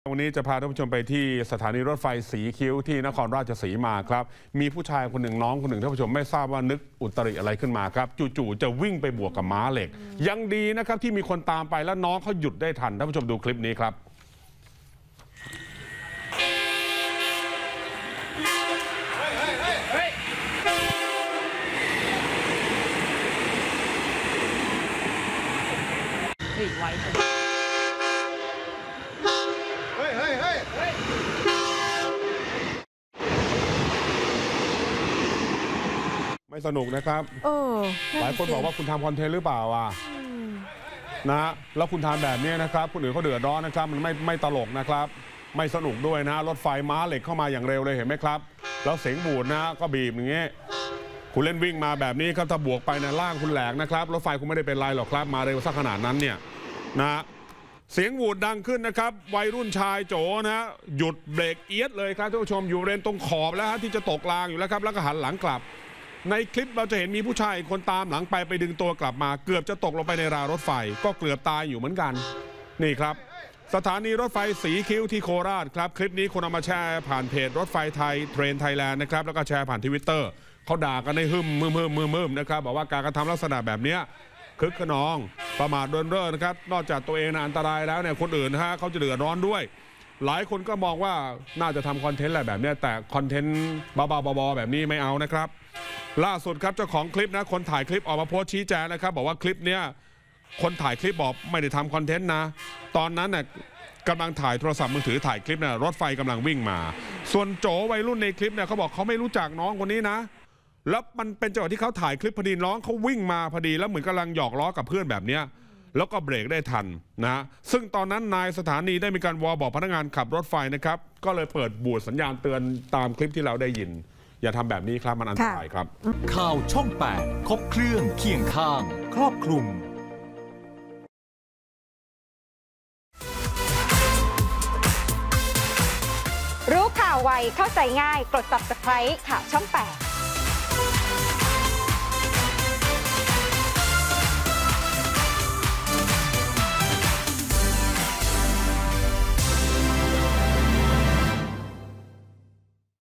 วันนี้จะพาท่านผู้ชมไปที่สถานีรถไฟสีคิ้วที่นครราชสีมาครับมีผู้ชายคนหนึ่งน้องคนหนึ่งท่านผู้ชมไม่ทราบว่านึกอุตริอะไรขึ้นมาครับจู่ๆจะวิ่งไปบวกกับม้าเหล็กยังดีนะครับที่มีคนตามไปแล้วน้องเขาหยุดได้ทันท่านผู้ชมดูคลิปนี้ครับไว้ไม่สนุกนะครับหลายคนบอกว่าคุณทำคอนเทนต์หรือเปล่านะแล้วคุณทำแบบนี้นะครับคนอื่นเขาเดือดร้อนนะครับมันไม่ตลกนะครับไม่สนุกด้วยนะรถไฟม้าเหล็กเข้ามาอย่างเร็วเลยเห็นไหมครับแล้วเสียงบูดนะก็บีบอย่างเงี้ยคุณเล่นวิ่งมาแบบนี้ครับถ้าบวกไปนะล่างคุณแหลกนะครับรถไฟคุณไม่ได้เป็นไรหรอกครับมาเร็วสักขนาดนั้นเนี่ยนะเสียงวูดดังขึ้นนะครับวัยรุ่นชายโจนะหยุดเบรกเอียดเลยครับท่านผู้ชมอยู่เลนตรงขอบแล้วที่จะตกรางอยู่แล้วครับแล้วก็หันหลังกลับในคลิปเราจะเห็นมีผู้ชายคนตามหลังไปดึงตัวกลับมาเกือบจะตกลงไปในรางรถไฟก็เกือบตายอยู่เหมือนกันนี่ครับสถานีรถไฟสีคิ้วที่โคราชครับคลิปนี้คนเอามาแชร์ผ่านเพจรถไฟไทยเทรนไทยแลนด์นะครับแล้วก็แชร์ผ่านTwitterเขาด่ากันในมึมนะครับบอกว่าการกระทำลักษณะแบบนี้คึกขนองประมาทเดินเร่อนะครับนอกจากตัวเองอันตรายแล้วเนี่ยคนอื่นนะฮะเขาจะเดือดร้อนด้วยหลายคนก็มองว่าน่าจะทำคอนเทนต์อะไรแบบนี้แต่คอนเทนต์บ้าๆแบบนี้ไม่เอานะครับล่าสุดครับเจ้าของคลิปนะคนถ่ายคลิปออกมาโพสต์ชี้แจงนะครับบอกว่าคลิปเนี้ยคนถ่ายคลิปบอกไม่ได้ทำคอนเทนต์นะตอนนั้นน่ะกำลังถ่ายโทรศัพท์มือถือถ่ายคลิปนะรถไฟกำลังวิ่งมาส่วนโจวัยรุ่นในคลิปเนี่ยเขาบอกเขาไม่รู้จักน้องคนนี้นะแล้วมันเป็นจังหวะที่เขาถ่ายคลิปพอดีน้องเขาวิ่งมาพอดีแล้วเหมือนกำลังหยอกล้อกับเพื่อนแบบเนี้ยแล้วก็เบรกได้ทันนะซึ่งตอนนั้นนายสถานีได้มีการวอลบอกพนักงานขับรถไฟนะครับก็เลยเปิดบูดสัญญาณเตือนตามคลิปที่เราได้ยินอย่าทำแบบนี้ครับมันอันตรายครับข่าวช่อง 8 ครบเครื่องเคียงข้างครอบคลุมรู้ข่าวไวเข้าใจง่ายกด Subscribe ข่าวช่อง 8